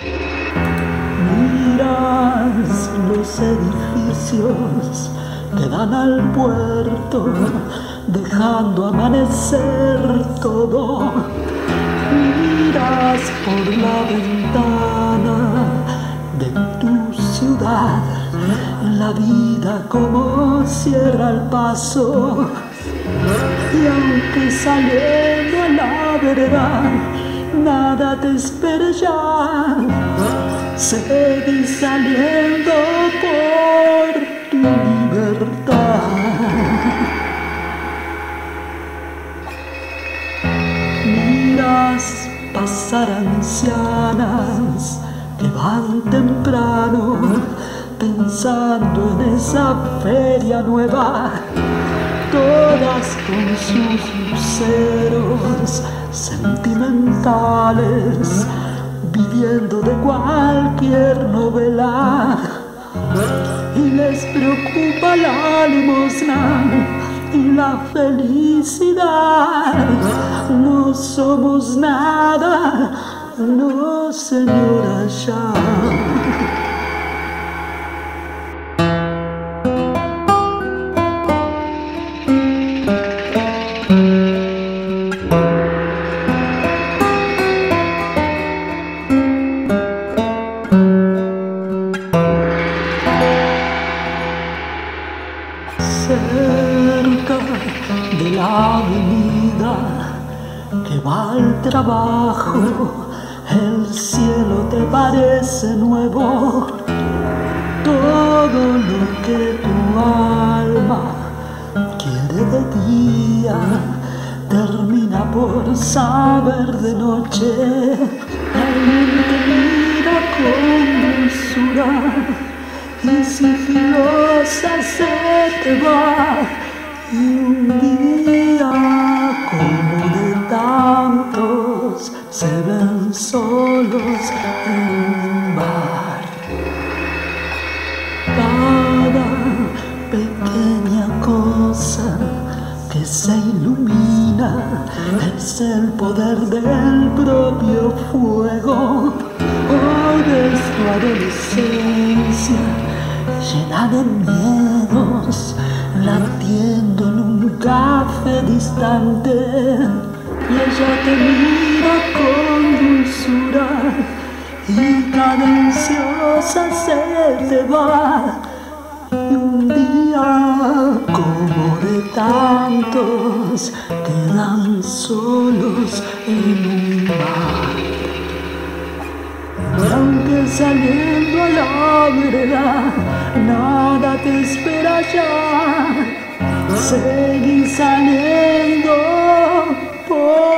Miras los edificios que dan al puerto, dejando amanecer todo. Miras por la ventana de tu ciudad, la vida como cierra el paso. Y aunque saliendo a la verdad nada te espera ya, seguí saliendo por tu libertad. Miras pasar ancianas que van temprano, pensando en esa feria nueva, todas con sus luceros sentimentales, viviendo de cualquier novela. Y les preocupa la limosna y la felicidad. No somos nada, no, señora, ya. Cerca de la avenida que va al trabajo, el cielo te parece nuevo. Todo lo que tu alma quiere de día termina por saber de noche. Alguien te mira con dulzura y sigilosa se te va, y un día como de tantos se ven solos en un bar. Cada pequeña cosa que se ilumina es el poder del propio fuego. Hoy es tu adolescencia llena de miedos, latiendo en un café distante, y ella te mira con dulzura y cadenciosa se te va. Y un día como de tantos quedan solos en un bar. Y aunque saliendo a la vereda nada te espera ya, seguí saliendo por